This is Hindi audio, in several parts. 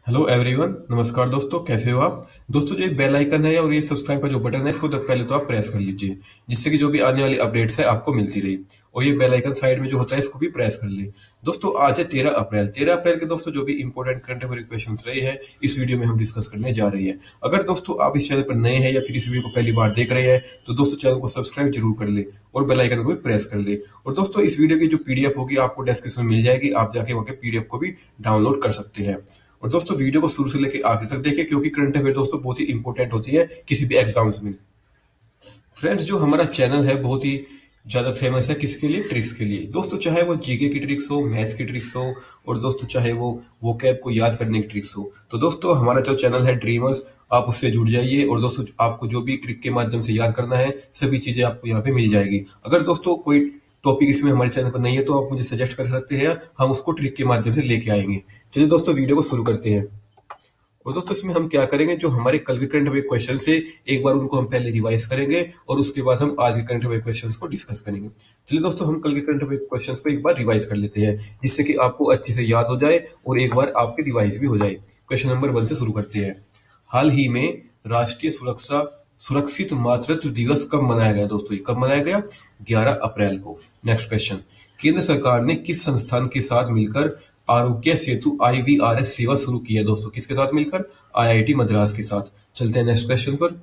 हेलो एवरीवन, नमस्कार दोस्तों, कैसे हो आप। दोस्तों, जो ये बेल आइकन है और ये सब्सक्राइब का जो बटन है, इसको तो पहले तो आप प्रेस कर लीजिए, जिससे कि जो भी आने वाली अपडेट्स है आपको मिलती रही। और ये बेल आइकन साइड में जो होता है, इसको भी प्रेस कर ले। दोस्तों, आज है 13 अप्रैल। 13 अप्रैल के दोस्तों जो भी इंपॉर्टेंट करंट अफेयर क्वेश्चन रहे हैं, इस वीडियो में हम डिस्कस करने जा रहे हैं। अगर दोस्तों आप इस चैनल पर नए हैं या फिर इस वीडियो को पहली बार देख रहे हैं, तो दोस्तों चैनल को सब्सक्राइब जरूर कर ले और बेल आइकन को भी प्रेस कर ले। और दोस्तों, इस वीडियो की जो पीडीएफ होगी आपको डिस्क्रिप्शन में मिल जाएगी, आप जाके वहां के पीडीएफ को भी डाउनलोड कर सकते हैं। और दोस्तों, वीडियो को शुरू से लेकर आखिर तक देखें, क्योंकि करंट अफेयर दोस्तों बहुत ही इंपॉर्टेंट होती है किसी भी एग्जाम्स में। फ्रेंड्स, जो हमारा चैनल है बहुत ही ज्यादा फेमस है किसके लिए? ट्रिक्स के लिए। दोस्तों, चाहे वो जीके की ट्रिक्स हो, मैथ्स की ट्रिक्स हो, और दोस्तों चाहे वो वोकैब को याद करने की ट्रिक्स हो, तो दोस्तों हमारा जो चैनल है ड्रीमर्स, आप उससे जुड़ जाइए। और दोस्तों, आपको जो भी ट्रिक के माध्यम से याद करना है, सभी चीजें आपको यहाँ पे मिल जाएगी। अगर दोस्तों कोई टॉपिक इसमें हमारे चैनल पर नहीं है, तो आप मुझे सजेस्ट कर सकते हैं, हम उसको ट्रिक के माध्यम से लेके आएंगे। चलिए दोस्तों, वीडियो को शुरू करते हैं। और दोस्तों, इसमें हम क्या करेंगे, जो हमारे कल के करंट अफेयर क्वेश्चन से एक बार उनको हम पहले रिवाइज करेंगे और उसके बाद हम आज के करंट अफेयर क्वेश्चंस को डिस्कस करेंगे। चलिए दोस्तों, हम कल के करंट अफेयर क्वेश्चंस को एक बार रिवाइज कर लेते हैं, जिससे कि आपको अच्छे से याद हो जाए और एक बार आपके रिवाइज भी हो जाए। क्वेश्चन नंबर 1 से शुरू करते हैं। हाल ही में राष्ट्रीय सुरक्षा सुरक्षित मातृत्व दिवस कब मनाया गया? दोस्तों, ये कब मनाया गया? 11 अप्रैल को। Next question. केंद्र सरकार ने किस संस्थान के साथ मिलकर आरोग्य सेतु IVRS सेवा शुरू की है? दोस्तों, किसके साथ मिलकर? IIT मद्रास के साथ। चलते हैं नेक्स्ट क्वेश्चन पर।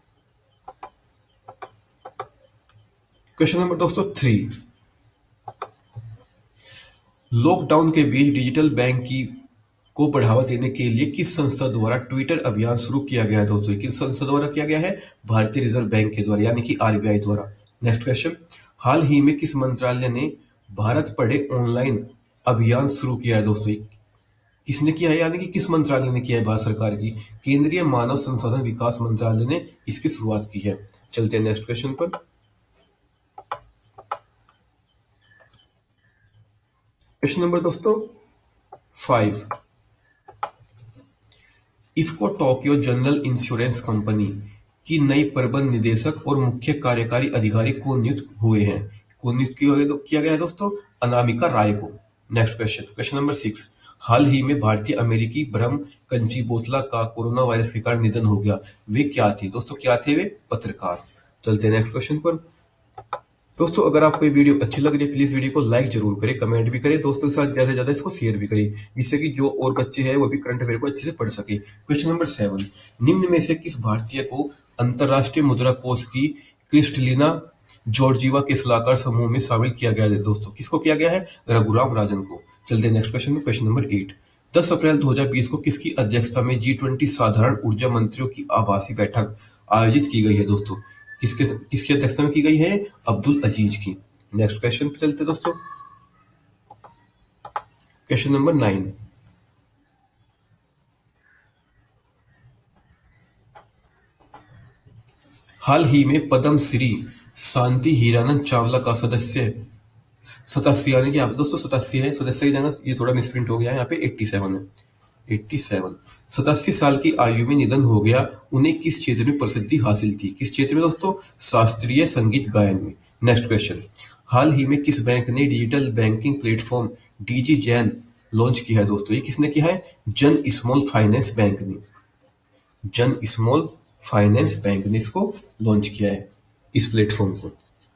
क्वेश्चन नंबर दोस्तों 3। लॉकडाउन के बीच डिजिटल बैंक की को बढ़ावा देने के लिए किस संस्था द्वारा ट्विटर अभियान शुरू किया गया है? दोस्तों, किस संस्था द्वारा किया गया है? भारतीय रिजर्व बैंक के द्वारा, यानी कि RBI द्वारा। Next question. हाल ही में किस मंत्रालय ने भारत पढ़े ऑनलाइन अभियान शुरू किया है? दोस्तों, किसने किया है, यानी कि किस मंत्रालय ने किया है? भारत सरकार की केंद्रीय मानव संसाधन विकास मंत्रालय ने इसकी शुरुआत की है। चलते हैं नेक्स्ट क्वेश्चन पर। क्वेश्चन नंबर दोस्तों 5। IFFCO Tokyo general insurance company की नई प्रबंध निदेशक और मुख्य कार्यकारी अधिकारी को नियुक्त हुए हैं? कौन नियुक्त किया गया है दोस्तों? अनामिका राय को। Next question, question number 6। हाल ही में भारतीय अमेरिकी ब्रह्म कंचीबोतला का कोरोना वायरस के कारण निधन हो गया। वे क्या थी? दोस्तों, क्या थे वे? पत्रकार। चलते हैं नेक्स्ट क्वेश्चन पर। दोस्तों, अगर आपको ये वीडियो अच्छी लग रही है, प्लीज वीडियो को लाइक जरूर करें, कमेंट भी करें, दोस्तों के साथ ज्यादा से ज्यादा इसको शेयर भी करें, जिससे कि जो और बच्चे हैं वो भी करंट अफेयर को अच्छे से पढ़ सके। Question number 7। निम्न में से किस भारतीय को अंतरराष्ट्रीय मुद्रा कोष की क्रिस्टलिना जॉर्जीवा के सलाहकार समूह में शामिल किया गया है? दोस्तों, किसको किया गया है? रघुराम राजन को। चलते हैं नेक्स्ट क्वेश्चन में। Question number 8। 10 अप्रैल 2020 को किसकी अध्यक्षता में G20 साधारण ऊर्जा मंत्रियों की आभासी बैठक आयोजित की गई है? दोस्तों, किसके किसकी अध्यक्षता में की गई है? अब्दुल अजीज की। नेक्स्ट क्वेश्चन पे चलते दोस्तों। Question number 9। हाल ही में पद्म श्री शांति हीरानंद चावला का सदस्य 87, यानी कि यहाँ पे दोस्तों 87 है, सदस्य की जगह ये थोड़ा मिसप्रिंट हो गया है, यहाँ पे 87 है। 87। 87 साल की आयु में निधन हो गया। उन्हें किस क्षेत्र में प्रसिद्धि हासिल थी? किस क्षेत्र में दोस्तों? शास्त्रीय संगीत गायन में। Next question. हाल ही में किस बैंक ने डिजिटल बैंकिंग प्लेटफॉर्म डीजी जैन लॉन्च किया है? दोस्तों, ये किसने किया है? जन स्मॉल फाइनेंस बैंक ने। जन स्मॉल फाइनेंस बैंक ने इसको लॉन्च किया है, इस प्लेटफॉर्म को।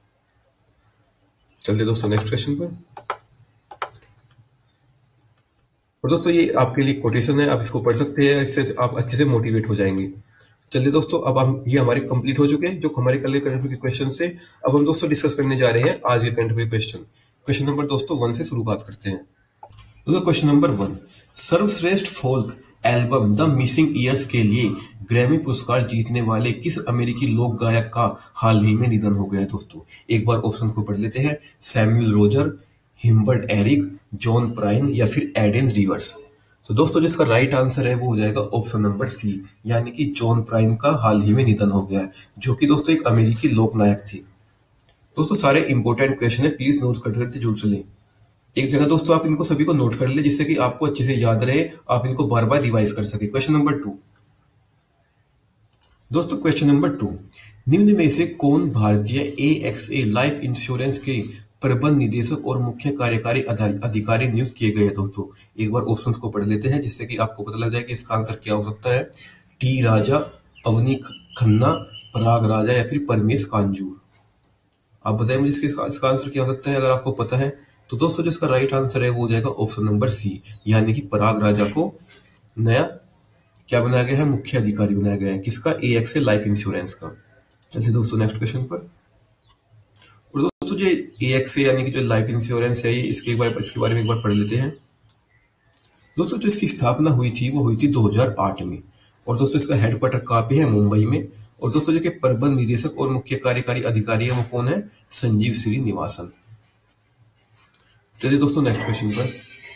चलते दोस्तों नेक्स्ट क्वेश्चन पर। और दोस्तों, ये आपके लिए कोटेशन है, आप इसको पढ़ सकते हैं, इससे आप अच्छे से मोटिवेट हो जाएंगे। चलिए दोस्तों, अब हम ये हमारे कंप्लीट हो चुके हैं जो हमारे कल के करंट अफेयर के क्वेश्चन से। अब हम दोस्तों डिस्कस करने जा रहे हैं आज के current affair question. Question number दोस्तों 1 से शुरुआत करते हैं। दोस्तों, क्वेश्चन नंबर 1। सर्वश्रेष्ठ folk album the missing years के लिए ग्रैमी पुरस्कार जीतने वाले किस अमेरिकी लोक गायक का हाल ही में निधन हो गया है? दोस्तों, एक बार ऑप्शन को पढ़ लेते हैं। Samuel Roger, Himbert Eric, John Prine या फिर एडेन रिवर्स। तो दोस्तों, जिसका राइट आंसर है वो हो जाएगा ऑप्शन नंबर सी, यानी कि जॉन प्राइन का हाल ही में निधन हो गया है, जो कि दोस्तों एक अमेरिकी लोक नायक थी। दोस्तों, सारे इंपॉर्टेंट क्वेश्चन है, प्लीज नोट करते जरूर चलें। एक जगह दोस्तों आप इनको सभी को नोट कर ले, जिससे कि आपको अच्छे से याद रहे, आप इनको बार बार रिवाइज कर सके। Question number 2। दोस्तों, क्वेश्चन नंबर 2। निम्न में से कौन भारतीय AXA लाइफ इंश्योरेंस के प्रबंध निदेशक और मुख्य कार्यकारी अधिकारी नियुक्त किए गए हैं दोस्तों। एक बार ऑप्शंस को पढ़ लेते हैं जिससे कि आपको पता लग जाए कि इसका आंसर क्या हो सकता है। टी राजा, अवनी खन्ना, पराग राजा या फिर परमेश कांजूर। आप बताइए मुझे इसका आंसर क्या हो सकता है अगर आपको पता है। तो दोस्तों जिसका राइट आंसर है वो हो जाएगा ऑप्शन नंबर सी, यानी कि पराग राजा को नया क्या बनाया गया है, मुख्य अधिकारी बनाया गया है। किसका? एएक्सए लाइफ इंश्योरेंस का। चलिए दोस्तों नेक्स्ट क्वेश्चन पर। और दोस्तों जो एएक्सए यानी कि जो लाइफ इंश्योरेंस है, इसके बारे में एक बार पढ़ लेते हैं। दोस्तों जो इसकी स्थापना हुई थी वो हुई थी 2008 में। और दोस्तों इसका हेडक्वार्टर कहाँ पे है? मुंबई में। और दोस्तों जो प्रबंध निदेशक और मुख्य कार्यकारी अधिकारी है वो कौन है? संजीव श्रीनिवासन। चलिए दोस्तों नेक्स्ट क्वेश्चन पर।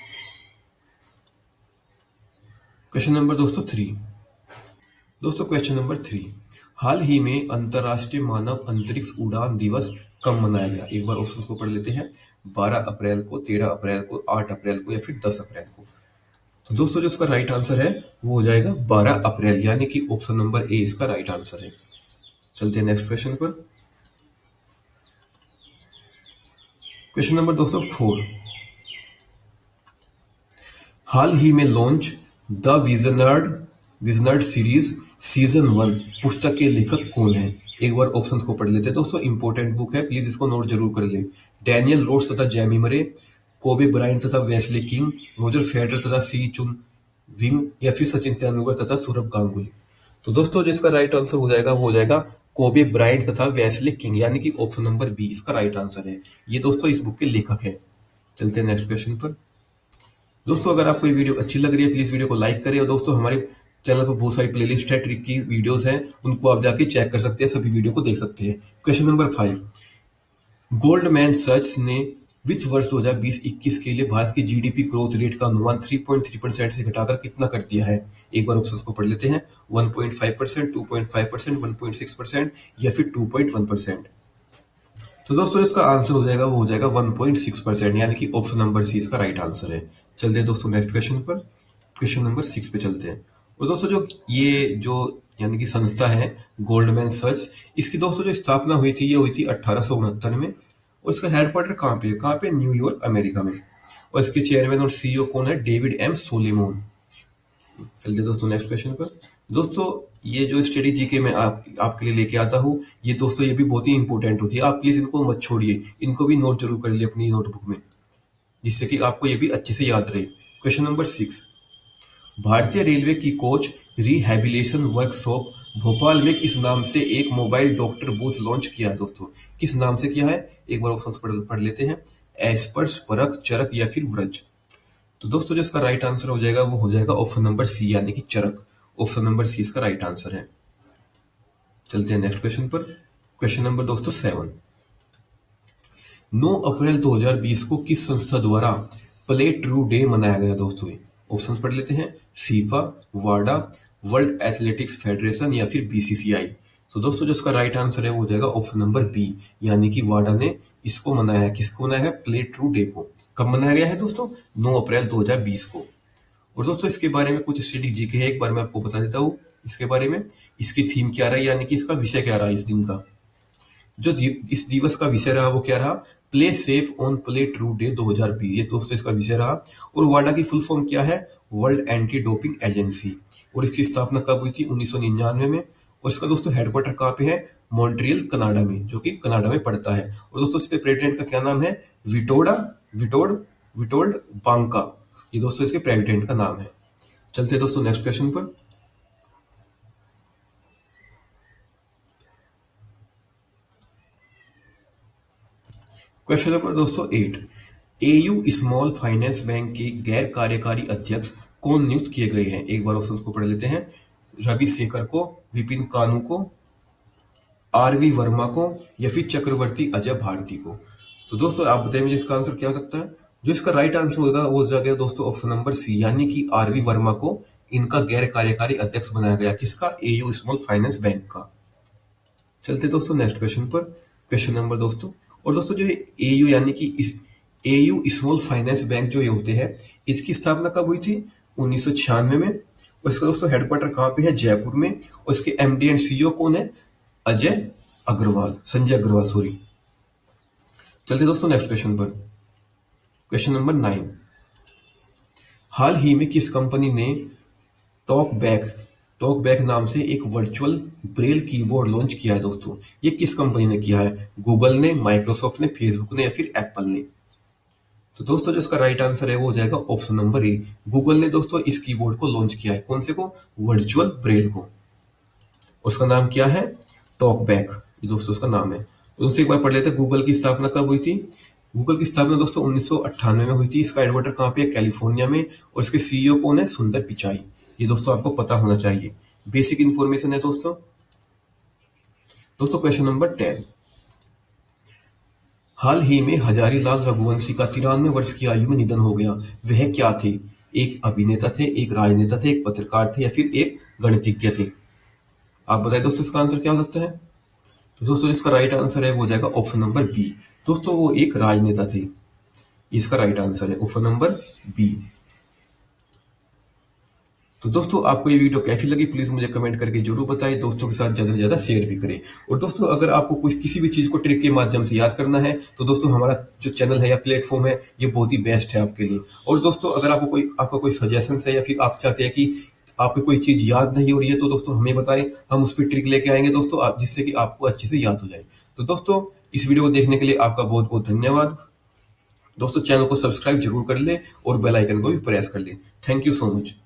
क्वेश्चन नंबर दोस्तों 3। दोस्तों क्वेश्चन नंबर 3, हाल ही में अंतर्राष्ट्रीय मानव अंतरिक्ष उड़ान दिवस कब मनाया गया? एक बार ऑप्शंस को पढ़ लेते हैं। 12 अप्रैल को, 13 अप्रैल को, 8 अप्रैल को या फिर 10 अप्रैल को। तो दोस्तों जो इसका राइट आंसर है वो हो जाएगा 12 अप्रैल, यानी कि ऑप्शन नंबर ए इसका राइट आंसर है। चलते हैं नेक्स्ट क्वेश्चन पर। क्वेश्चन नंबर दोस्तों 4, हाल ही में launch the Wizenard series season 1 पुस्तक के लेखक कौन है? एक बार ऑप्शंस को पढ़ लेते हैं दोस्तों। इंपॉर्टेंट बुक है, प्लीज इसको नोट जरूर कर ले। डैनियल रोड्स तथा जेमी मरे, कोबे ब्रायंट तथा वेस्ले किंग, रोजर फेडरर तथा सी चुन विंग या फिर सचिन तेंदुलकर तथा सौरभ गांगुली। तो दोस्तों जिसका राइट आंसर हो जाएगा वो हो जाएगा कोबे ब्रायंट तथा वेस्ले किंग, यानी कि ऑप्शन नंबर बी इसका राइट आंसर है। ये दोस्तों इस बुक के लेखक है। चलते हैं नेक्स्ट क्वेश्चन पर। दोस्तों अगर आपको ये वीडियो अच्छी लग रही है प्लीज वीडियो को लाइक करें। और दोस्तों हमारे चैनल पर बहुत सारी प्लेलिस्ट है, ट्रिक की वीडियोस हैं, उनको आप जाके चेक कर सकते हैं, सभी वीडियो को देख सकते हैं। क्वेश्चन नंबर 5, गोल्डमैन सैच्स ने वित्त वर्ष 2020-21 के लिए भारत की जीडीपी ग्रोथ रेट का अनुमान 3.3% से घटाकर कितना कर दिया है? एक बार ऑप्शंस को पढ़ लेते हैं। 1.5%, 2.5%, 1.6% या फिर 2.1%। तो दोस्तों इसका आंसर हो जाएगा वो हो जाएगा 1.6%, यानी कि ऑप्शन नंबर सी इसका राइट आंसर है। चलते हैं दोस्तों नेक्स्ट क्वेश्चन पर। क्वेश्चन नंबर 6 पे चलते हैं। और दोस्तों जो यानी कि संस्था है गोल्डमैन सैच्स, इसकी दोस्तों जो स्थापना हुई थी ये हुई थी 1869 में। और इसका हेडक्वार्टर कहाँ पे है? कहाँ पे? न्यूयॉर्क, अमेरिका में। और इसके चेयरमैन और सीईओ कौन है? David M Solomon. चलिए दोस्तों नेक्स्ट क्वेश्चन पर। दोस्तों ये जो स्टडी जीके मैं आपके लिए लेके आता हूँ, ये दोस्तों ये भी बहुत ही इंपॉर्टेंट होती है। आप प्लीज इनको मत छोड़िए, इनको भी नोट जरूर कर लिए अपनी नोटबुक में, जिससे कि आपको ये भी अच्छे से याद रहे। क्वेश्चन नंबर 6, भारतीय रेलवे की कोच रिहैबिलिटेशन वर्कशॉप भोपाल में किस नाम से एक मोबाइल डॉक्टर बूथ लॉन्च किया है? दोस्तों किस नाम से किया है? एक बार ऑप्शन पढ़ लेते हैं। एस्पर्स, परख, चरक या फिर व्रज। तो दोस्तों जिसका राइट आंसर हो जाएगा वो हो जाएगा ऑप्शन नंबर सी, यानी कि चरक। ऑप्शन नंबर सी इसका राइट आंसर है। चलते हैं नेक्स्ट क्वेश्चन पर। क्वेश्चन नंबर दोस्तों 7, 9 अप्रैल 2020 को किस संस्था द्वारा प्ले ट्रू डे मनाया गया? दोस्तों ऑप्शंस पढ़ लेते हैं। फीफा, वाडा, वर्ल्ड एथलेटिक्स फेडरेशन या फिर बीसीसीआई। तो दोस्तों जिसका राइट आंसर है वो हो जाएगा ऑप्शन नंबर बी, यानी कि वाडा ने इसको मनाया है। किसको मनाया है? प्ले ट्रू डे को। कब मनाया गया है दोस्तों? 9 अप्रैल 2020 को। और दोस्तों इसके बारे में कुछ स्टडी जीके है, एक बार मैं आपको बता देता हूँ इसके बारे में। इसकी थीम क्या रहा, यानी कि इसका विषय क्या रहा इस दिन का। जो इस दिवस का विषय रहा वो क्या रहा? Play safe on play true day 2020। ये दोस्तों इसका विषय रहा। और वाडा की फुल फॉर्म क्या है? World anti doping agency. और इसकी स्थापना कब हुई थी? 1999 में। और इसका दोस्तों हेडक्वार्टर कहाँ पे है? मॉन्ट्रियल, कनाडा में, जो कि कनाडा में पड़ता है। और दोस्तों इसके प्रेसिडेंट का क्या नाम है? विटोल्ड बांका। ये दोस्तों इसके प्रेसिडेंट का नाम है। चलते दोस्तों नेक्स्ट क्वेश्चन पर। क्वेश्चन नंबर दोस्तों 8, एयू स्मॉल फाइनेंस बैंक के गैर कार्यकारी अध्यक्ष कौन नियुक्त किए गए हैं? एक बार ऑप्शंस को पढ़ लेते हैं। रवि शेखर को, विपिन कानू को, आरवी वर्मा को या फिर चक्रवर्ती अजय भारती को। तो दोस्तों आप बताइए मुझे इसका आंसर क्या हो सकता है? जो इसका राइट आंसर होगा वो हो जाएगा दोस्तों ऑप्शन नंबर सी, यानी कि आरवी वर्मा को इनका गैर कार्यकारी अध्यक्ष बनाया गया। किसका? एयू स्मॉल फाइनेंस बैंक का। चलते दोस्तों नेक्स्ट क्वेश्चन पर। क्वेश्चन नंबर दोस्तों, और दोस्तों जो एयू यानी कि इस एयू स्मॉल फाइनेंस बैंक जो ये होते हैं, इसकी स्थापना कब हुई थी? 1996 में। और इसका दोस्तों हेडक्वार्टर कहाँ पे है? जयपुर में। और इसके एमडी एंड सीईओ कौन है? संजय अग्रवाल, सॉरी। चलते दोस्तों नेक्स्ट क्वेश्चन पर। क्वेश्चन नंबर 9, हाल ही में किस कंपनी ने टॉकबैक नाम से एक वर्चुअल ब्रेल कीबोर्ड लॉन्च किया है दोस्तों? ये किस कंपनी ने किया है? गूगल ने, माइक्रोसॉफ्ट ने, फेसबुक ने या फिर एप्पल ने? तो दोस्तों जो इसका राइट आंसर है वो हो जाएगा ऑप्शन नंबर ए। गूगल ने दोस्तों इस कीबोर्ड को लॉन्च किया है। कौन से को? वर्चुअल ब्रेल को। उसका नाम क्या है? टॉकबैक, ये दोस्तों उसका नाम है। तो दोस्तों एक बार पढ़ लेते हैं, गूगल की स्थापना कब हुई थी? गूगल की स्थापना दोस्तों 1998 में हुई थी। इसका हेडक्वार्टर कहाँ पे है? कैलिफोर्निया में। और इसके सीईओ कौन है? सुंदर पिचाई। ये दोस्तों आपको पता होना चाहिए, बेसिक इंफॉर्मेशन है दोस्तों। दोस्तों क्वेश्चन नंबर 10, हाल ही में हजारीलाल रघुवंशी का 93 वर्ष की आयु में निधन हो गया। वह क्या थे? एक अभिनेता थे, एक राजनेता थे, एक पत्रकार थे या फिर एक गणितज्ञ थे? आप बताइए दोस्तों इसका आंसर क्या हो सकता है? तो दोस्तों इसका राइट आंसर है वो जाएगा ऑप्शन नंबर बी। दोस्तों वो एक राजनेता थे। इसका राइट आंसर है ऑप्शन नंबर बी। तो दोस्तों आपको ये वीडियो कैसी लगी प्लीज मुझे कमेंट करके जरूर बताइए। दोस्तों के साथ ज्यादा से ज्यादा शेयर भी करें। और दोस्तों अगर आपको कुछ किसी भी चीज को ट्रिक के माध्यम से याद करना है तो दोस्तों हमारा जो चैनल है या प्लेटफॉर्म है ये बहुत ही बेस्ट है आपके लिए। और दोस्तों अगर आपका कोई सजेशन है या फिर आप चाहते हैं कि आपको कोई चीज याद नहीं हो रही है तो दोस्तों हमें बताएं, हम उस पर ट्रिक लेके आएंगे दोस्तों, आप जिससे कि आपको अच्छे से याद हो जाए। तो दोस्तों इस वीडियो को देखने के लिए आपका बहुत बहुत धन्यवाद। दोस्तों चैनल को सब्सक्राइब जरूर कर ले और बेल आइकन को भी प्रेस कर ले। Thank you so much.